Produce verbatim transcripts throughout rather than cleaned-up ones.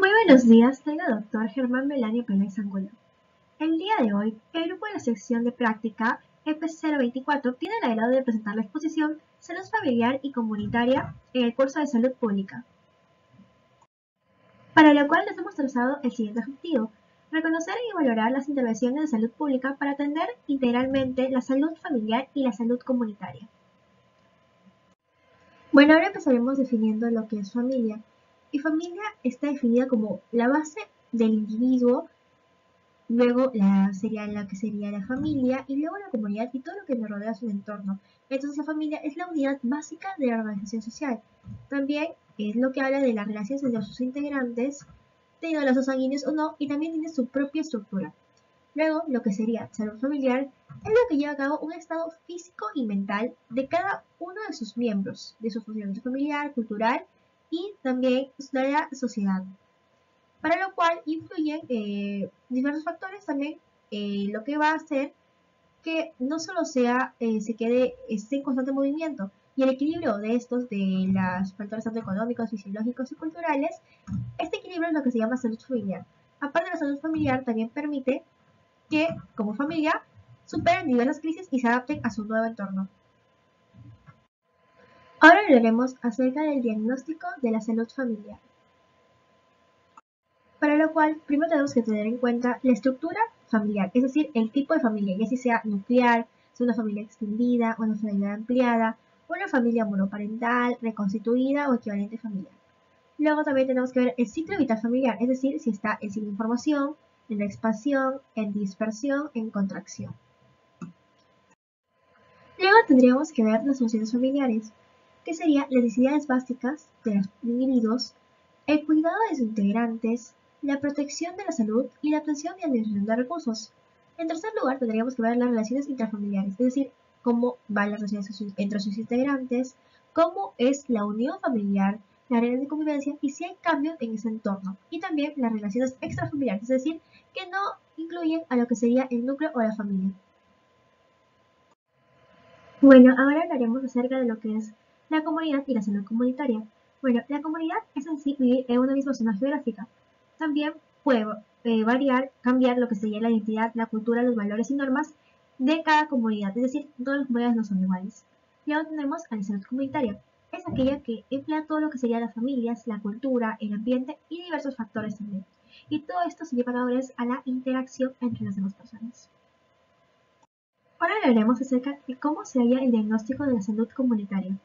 Muy buenos días, soy el doctor Germán Melania Pérez Angulo. El día de hoy, el grupo de la sección de práctica E P cero veinticuatro tiene el agrado de presentar la exposición Salud Familiar y Comunitaria en el curso de Salud Pública, para lo cual les hemos trazado el siguiente objetivo: reconocer y valorar las intervenciones de salud pública para atender integralmente la salud familiar y la salud comunitaria. Bueno, ahora empezaremos definiendo lo que es familia. Y familia está definida como la base del individuo, luego la, sería la que sería la familia, y luego la comunidad y todo lo que le rodea a su entorno. Entonces la familia es la unidad básica de la organización social. También es lo que habla de las relaciones entre sus integrantes, teniendo lazos sanguíneos o no, y también tiene su propia estructura. Luego, lo que sería salud familiar es lo que lleva a cabo un estado físico y mental de cada uno de sus miembros, de su funcionamiento familiar, cultural y también de la sociedad, para lo cual influyen eh, diversos factores también, eh, lo que va a hacer que no solo sea, eh, se quede, esté en constante movimiento, y el equilibrio de estos, de los factores tanto económicos, fisiológicos y culturales, este equilibrio es lo que se llama salud familiar. Aparte de la salud familiar, también permite que, como familia, superen diversas crisis y se adapten a su nuevo entorno. Ahora hablaremos acerca del diagnóstico de la salud familiar, para lo cual primero tenemos que tener en cuenta la estructura familiar, es decir, el tipo de familia, ya si sea nuclear, sea una familia extendida, una familia ampliada, una familia monoparental, reconstituida o equivalente familiar. Luego también tenemos que ver el ciclo vital familiar, es decir, si está en ciclo de formación, en expansión, en dispersión, en contracción. Luego tendríamos que ver las funciones familiares, que serían las necesidades básicas de los individuos, el cuidado de sus integrantes, la protección de la salud y la obtención y administración de recursos. En tercer lugar, tendríamos que ver las relaciones intrafamiliares, es decir, cómo van las relaciones entre sus integrantes, cómo es la unión familiar, las reglas de convivencia y si hay cambios en ese entorno. Y también las relaciones extrafamiliares, es decir, que no incluyen a lo que sería el núcleo o la familia. Bueno, ahora hablaremos acerca de lo que es la comunidad y la salud comunitaria. Bueno, la comunidad es en sí vivir en una misma zona geográfica. También puede eh, variar, cambiar lo que sería la identidad, la cultura, los valores y normas de cada comunidad, es decir, todas las comunidades no son iguales. Y ahora tenemos a la salud comunitaria. Es aquella que emplea todo lo que serían las familias, la cultura, el ambiente y diversos factores también. Y todo esto se lleva a la interacción entre las demás personas. Ahora hablaremos acerca de cómo se halla el diagnóstico de la salud comunitaria.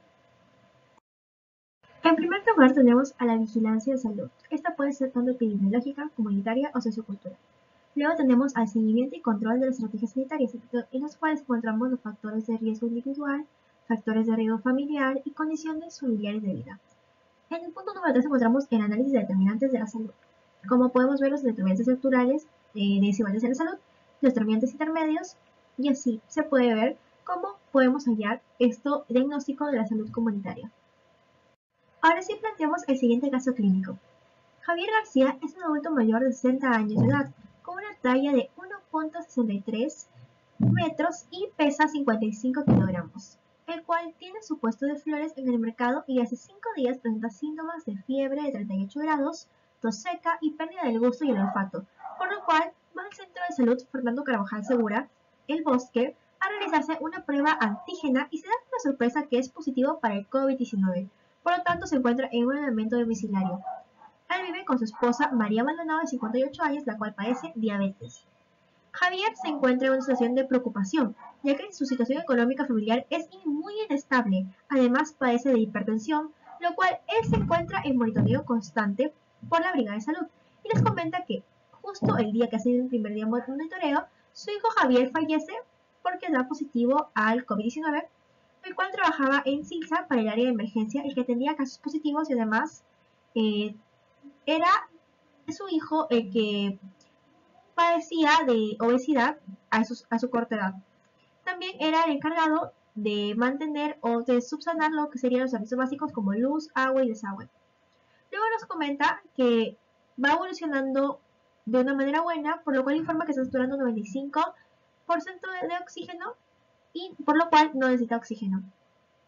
En primer lugar tenemos a la vigilancia de salud. Esta puede ser tanto epidemiológica, comunitaria o sociocultural. Luego tenemos al seguimiento y control de las estrategias sanitarias, en los cuales encontramos los factores de riesgo individual, factores de riesgo familiar y condiciones familiares de vida. En el punto número tres encontramos el análisis de determinantes de la salud. Como podemos ver, los determinantes estructurales eh, de desigualdades en la salud, los determinantes intermedios, y así se puede ver cómo podemos hallar esto diagnóstico de la salud comunitaria. Ahora sí planteamos el siguiente caso clínico. Javier García es un adulto mayor de sesenta años de edad, con una talla de uno punto sesenta y tres metros y pesa cincuenta y cinco kilogramos, el cual tiene su puesto de flores en el mercado y hace cinco días presenta síntomas de fiebre de treinta y ocho grados, tos seca y pérdida del gusto y el olfato, por lo cual va al Centro de Salud Fernando Carvajal Segura, El Bosque, a realizarse una prueba antígena y se da una sorpresa que es positivo para el COVID diecinueve. Por lo tanto, se encuentra en un aislamiento domiciliario. Él vive con su esposa María Maldonado, de cincuenta y ocho años, la cual padece diabetes. Javier se encuentra en una situación de preocupación, ya que su situación económica familiar es muy inestable. Además, padece de hipertensión, lo cual él se encuentra en monitoreo constante por la Brigada de Salud. Y les comenta que justo el día que ha sido el primer día de monitoreo, su hijo Javier fallece porque da positivo al COVID diecinueve, el cual trabajaba en Silsa para el área de emergencia y que atendía casos positivos, y además eh, era su hijo el que padecía de obesidad a su, a su corta edad. También era el encargado de mantener o de subsanar lo que serían los servicios básicos como luz, agua y desagüe. Luego nos comenta que va evolucionando de una manera buena, por lo cual informa que está saturando noventa y cinco por ciento de, de oxígeno y por lo cual no necesita oxígeno.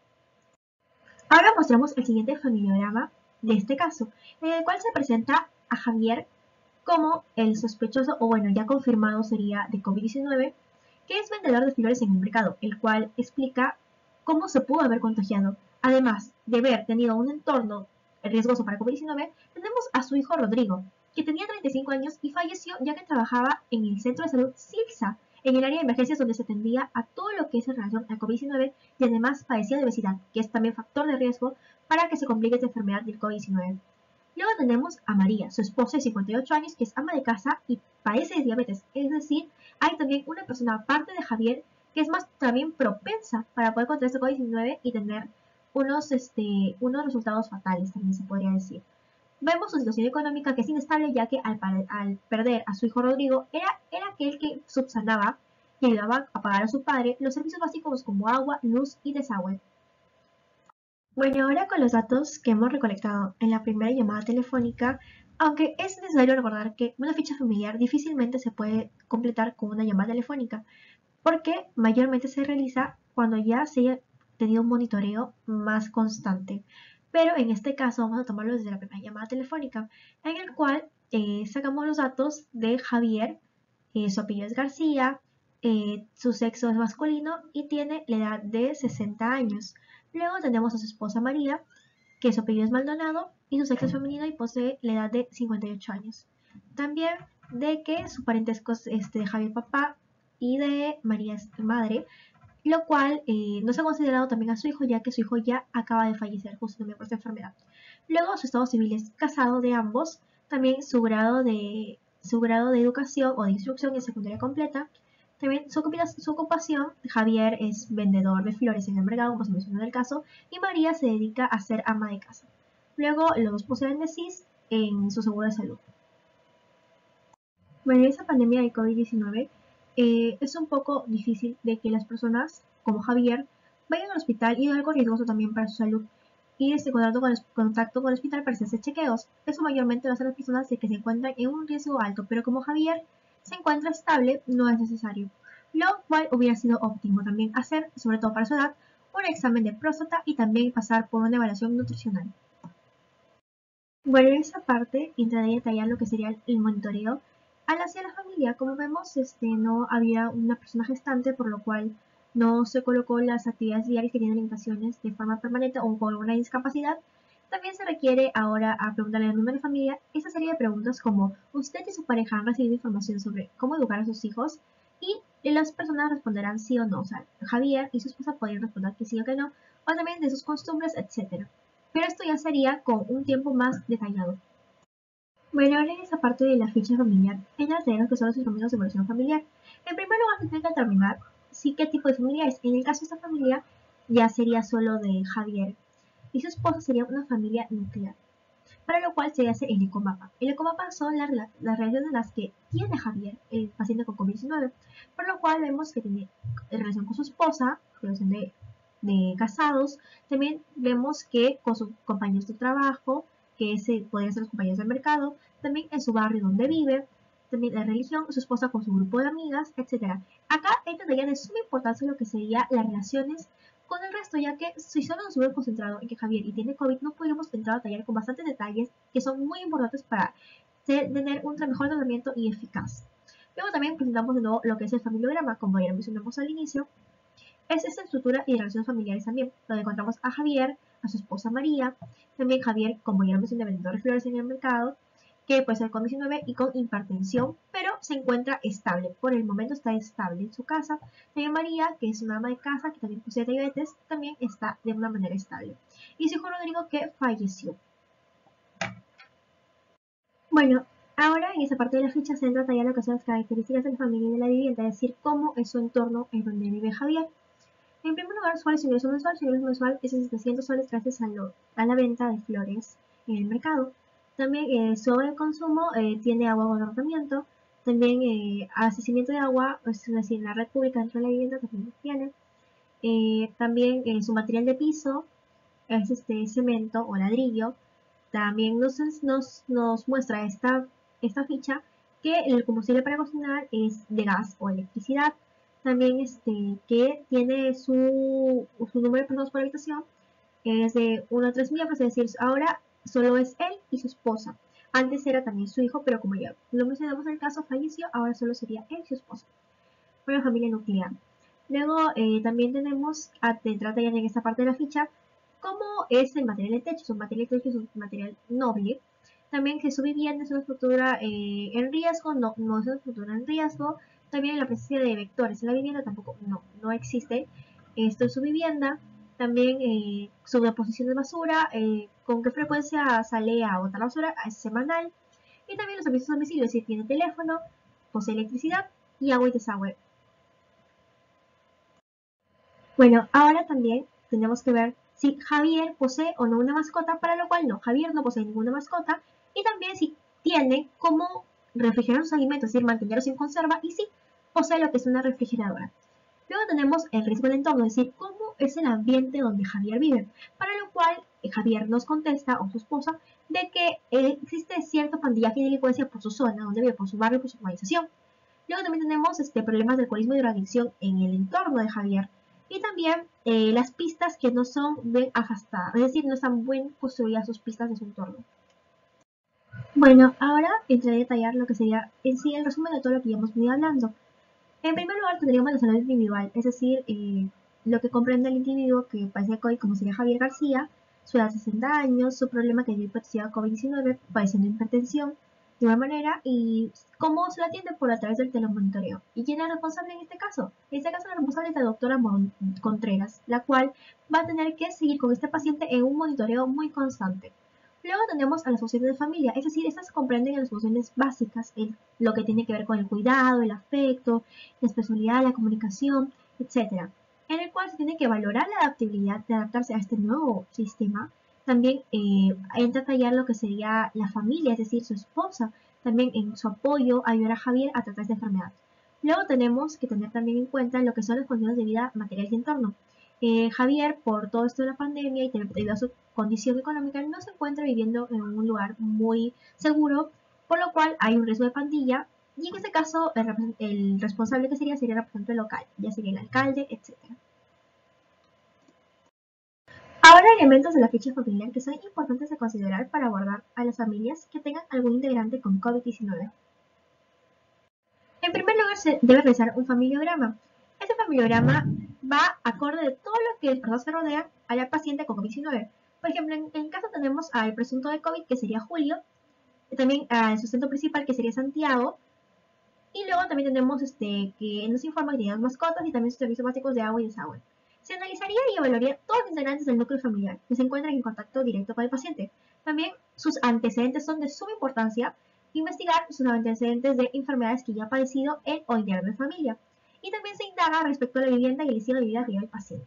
Ahora mostramos el siguiente familiograma de este caso, en el cual se presenta a Javier como el sospechoso, o bueno, ya confirmado sería de COVID diecinueve, que es vendedor de flores en el mercado, el cual explica cómo se pudo haber contagiado. Además de haber tenido un entorno riesgoso para COVID diecinueve, tenemos a su hijo Rodrigo, que tenía treinta y cinco años y falleció ya que trabajaba en el centro de salud Silsa, en el área de emergencias donde se atendía a todo lo que es en relación al COVID diecinueve y además padecía de obesidad, que es también factor de riesgo para que se complique esta enfermedad del COVID diecinueve. Luego tenemos a María, su esposa de cincuenta y ocho años, que es ama de casa y padece de diabetes. Es decir, hay también una persona aparte de Javier que es más también propensa para poder contraer este COVID diecinueve y tener unos, este, unos resultados fatales, también se podría decir. Vemos su situación económica que es inestable, ya que al, al perder a su hijo Rodrigo, era, era aquel que subsanaba y ayudaba a pagar a su padre los servicios básicos como agua, luz y desagüe. Bueno, ahora con los datos que hemos recolectado en la primera llamada telefónica, aunque es necesario recordar que una ficha familiar difícilmente se puede completar con una llamada telefónica, porque mayormente se realiza cuando ya se haya tenido un monitoreo más constante. Pero en este caso vamos a tomarlo desde la primera llamada telefónica, en el cual eh, sacamos los datos de Javier, eh, su apellido es García, eh, su sexo es masculino y tiene la edad de sesenta años. Luego tenemos a su esposa María, que su apellido es Maldonado y su sexo es femenino y posee la edad de cincuenta y ocho años. También de que su parentesco es este, de Javier papá y de María es madre, lo cual eh, no se ha considerado también a su hijo, ya que su hijo ya acaba de fallecer justo también por esta enfermedad. Luego su estado civil es casado de ambos, también su grado de, su grado de educación o de instrucción en secundaria completa. También su, su ocupación, Javier es vendedor de flores en el mercado, como se mencionó en el caso, y María se dedica a ser ama de casa. Luego los dos poseen de C I S en su seguro de salud. Bueno, esa pandemia de COVID diecinueve eh, es un poco difícil de que las personas, como Javier, vayan al hospital y es algo riesgoso también para su salud. Y este contacto con el, contacto con el hospital para hacerse chequeos. Eso mayormente lo hacen las personas de que se encuentran en un riesgo alto, pero como Javier se encuentra estable, no es necesario. Lo cual hubiera sido óptimo también hacer, sobre todo para su edad, un examen de próstata y también pasar por una evaluación nutricional. Bueno, en esa parte entraré a detallar lo que sería el monitoreo. Al hacer la familia, como vemos, este, no había una persona gestante, por lo cual no se colocó las actividades diarias que tienen limitaciones de forma permanente o con alguna discapacidad. También se requiere ahora a preguntarle al número de familia esa serie de preguntas como ¿usted y su pareja han recibido información sobre cómo educar a sus hijos? Y las personas responderán sí o no. O sea, Javier y su esposa podrían responder que sí o que no, o también de sus costumbres, etcétera. Pero esto ya sería con un tiempo más detallado. Bueno, ahora en esa parte de la ficha familiar, ella tenemos que son los instrumentos de evaluación familiar. En primer lugar, se tiene que determinar si qué tipo de familia es. En el caso de esta familia, ya sería solo de Javier y su esposa sería una familia nuclear, para lo cual se hace el ecomapa. El ecomapa son las, las relaciones en las que tiene Javier, el paciente con COVID diecinueve, por lo cual vemos que tiene relación con su esposa, relación de, de casados, también vemos que con sus compañeros de trabajo, que ese podrían ser los compañeros del mercado, también en su barrio donde vive, también la religión, su esposa con su grupo de amigas, etcétera. Acá entraría de suma importancia lo que sería las relaciones con el resto, ya que si solo nos hubiéramos concentrado en que Javier y tiene COVID, no podríamos entrar a detallar con bastantes detalles que son muy importantes para tener un mejor tratamiento y eficaz. Luego también presentamos de nuevo lo que es el familiograma, como ya lo mencionamos al inicio. Es esta estructura y relaciones familiares también, donde encontramos a Javier, a su esposa María, también Javier, como ya lo mencioné, vendedor de flores en el mercado, que puede ser con diecinueve y con hipertensión, pero se encuentra estable. Por el momento está estable en su casa. También María, que es una ama de casa, que también posee diabetes, también está de una manera estable. Y su hijo Rodrigo, que falleció. Bueno, ahora en esa parte de la ficha se entra a detallar lo que son las características de la familia y de la vivienda, es decir, cómo es su entorno en donde vive Javier. En primer lugar, su ingreso mensual. Su ingreso mensual es de setecientos soles gracias a, lo, a la venta de flores en el mercado. También eh, sobre el consumo eh, tiene agua con tratamiento. También eh, abastecimiento de agua, es decir, la red pública dentro de la vivienda también tiene. Eh, también eh, su material de piso es este cemento o ladrillo. También nos, nos, nos muestra esta, esta ficha que el combustible para cocinar es de gas o electricidad. También este, que tiene su, su número de personas por habitación es de uno a tres miembros, es decir, ahora solo es él y su esposa. Antes era también su hijo, pero como ya lo mencionamos en el caso, falleció, ahora solo sería él y su esposa. Una familia nuclear. Luego eh, también tenemos, a, trata ya en esta parte de la ficha, cómo es el material de techo. Su material de techo es un material noble. También que su vivienda es una estructura eh, en riesgo, no, no es una estructura en riesgo. También la presencia de vectores en la vivienda tampoco, no, no existe. Esto es su vivienda. También eh, su deposición de basura, eh, con qué frecuencia sale a botar la basura, es semanal. Y también los servicios a domicilio, es decir, tiene teléfono, posee electricidad y agua y desagüe. Bueno, ahora también tenemos que ver si Javier posee o no una mascota, para lo cual no, Javier no posee ninguna mascota, y también si tiene cómo refrigerar sus alimentos, es decir, mantenerlos en conserva, y si posee lo que es una refrigeradora. Luego tenemos el riesgo del entorno, es decir, cómo es el ambiente donde Javier vive, para lo cual eh, Javier nos contesta, o su esposa, de que eh, existe cierto pandillaje y delincuencia por su zona, donde vive, por su barrio, por su urbanización. Luego también tenemos este, problemas de alcoholismo y drogadicción en el entorno de Javier. Y también eh, las pistas que no son bien ajustadas, es decir, no están bien construidas sus pistas de su entorno. Bueno, ahora entraré a detallar lo que sería en sí el resumen de todo lo que ya hemos venido hablando. En primer lugar tendríamos la salud individual, es decir, eh, lo que comprende el individuo que padece COVID, como sería Javier García, su edad de sesenta años, su problema que dio hipotecía COVID diecinueve, padeciendo hipertensión, de igual manera, y cómo se lo atiende por a través del telemonitoreo. ¿Y quién es responsable en este caso? En este caso la responsable es la doctora Mon Contreras, la cual va a tener que seguir con este paciente en un monitoreo muy constante. Luego tenemos a las funciones de familia, es decir, estas comprenden las funciones básicas, el, lo que tiene que ver con el cuidado, el afecto, la especialidad, la comunicación, etcétera, en el cual se tiene que valorar la adaptabilidad de adaptarse a este nuevo sistema. También eh, entra a tallar lo que sería la familia, es decir, su esposa, también en su apoyo a ayudar a Javier a tratar esta enfermedad. Luego tenemos que tener también en cuenta lo que son las condiciones de vida materiales y entorno. Eh, Javier, por todo esto de la pandemia y debido a su condición económica, no se encuentra viviendo en un lugar muy seguro, por lo cual hay un riesgo de pandilla, y en este caso el, el responsable que sería sería el representante local, ya sería el alcalde, etcétera. Ahora elementos de la ficha familiar que son importantes de considerar para abordar a las familias que tengan algún integrante con COVID diecinueve. En primer lugar, se debe realizar un familiograma. Este familiograma va acorde de todo lo que el personas que rodean a la paciente con COVID diecinueve. Por ejemplo, en, en caso tenemos al presunto de COVID, que sería Julio, también al sustento principal, que sería Santiago, y luego también tenemos este, que nos informa que tenemos mascotas y también sus servicios básicos de agua y desagüe. Se analizaría y evaluaría todos los integrantes del núcleo familiar que se encuentran en contacto directo con el paciente. También sus antecedentes son de suma importancia. Investigar sus antecedentes de enfermedades que ya ha padecido él o integrante de familia. Y también se indaga respecto a la vivienda y el estilo de vida que lleva el paciente.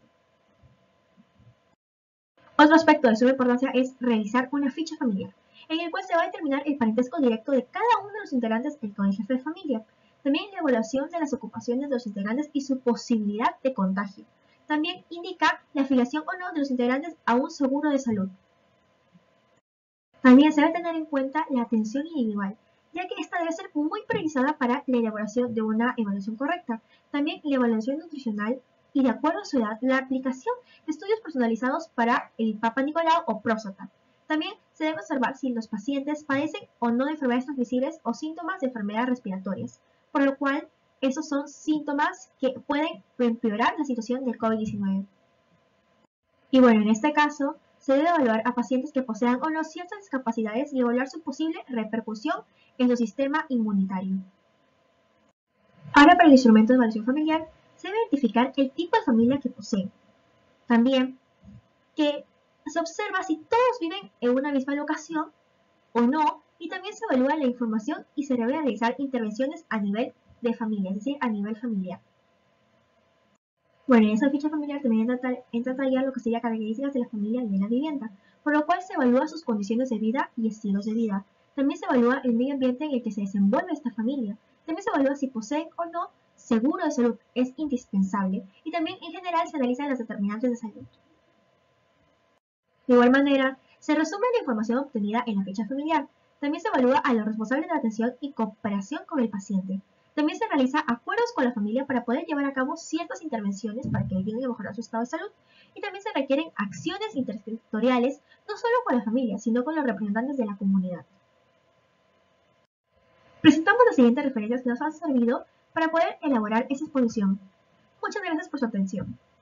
Otro aspecto de suma importancia es realizar una ficha familiar, en el cual se va a determinar el parentesco directo de cada uno de los integrantes con el jefe de familia. También la evaluación de las ocupaciones de los integrantes y su posibilidad de contagio. También indica la afiliación o no de los integrantes a un seguro de salud. También se debe tener en cuenta la atención individual, ya que esta debe ser muy priorizada para la elaboración de una evaluación correcta. También la evaluación nutricional y, de acuerdo a su edad, la aplicación de estudios personalizados para el Papa Nicolau o próstata. También se debe observar si los pacientes padecen o no de enfermedades transmisibles o síntomas de enfermedades respiratorias, por lo cual esos son síntomas que pueden empeorar la situación del COVID diecinueve. Y bueno, en este caso, se debe evaluar a pacientes que posean o no ciertas discapacidades y evaluar su posible repercusión en su sistema inmunitario. Ahora, para el instrumento de evaluación familiar, se debe identificar el tipo de familia que poseen. También que se observa si todos viven en una misma locación o no, y también se evalúa la información y se debe realizar intervenciones a nivel de familia, es decir, a nivel familiar. Bueno, en esa ficha familiar también entra a tallar lo que sería características de la familia y de la vivienda, por lo cual se evalúa sus condiciones de vida y estilos de vida. También se evalúa el medio ambiente en el que se desenvuelve esta familia. También se evalúa si poseen o no seguro de salud, es indispensable. Y también en general se analizan las determinantes de salud. De igual manera, se resume la información obtenida en la ficha familiar. También se evalúa a los responsables de la atención y cooperación con el paciente. También se realiza acuerdos con la familia para poder llevar a cabo ciertas intervenciones para que ayuden a mejorar su estado de salud. Y también se requieren acciones intersectoriales, no solo con la familia, sino con los representantes de la comunidad. Presentamos las siguientes referencias que nos han servido para poder elaborar esta exposición. Muchas gracias por su atención.